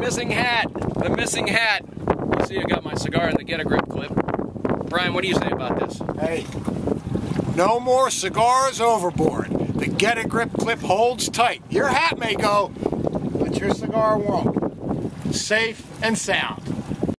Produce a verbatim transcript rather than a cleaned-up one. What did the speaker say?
missing hat. The missing hat. You see I got my cigar in the Get-A-Grip clip. Brian, what do you say about this? Hey, no more cigars overboard. The Get-A-Grip clip holds tight. Your hat may go, but your cigar won't. Safe and sound.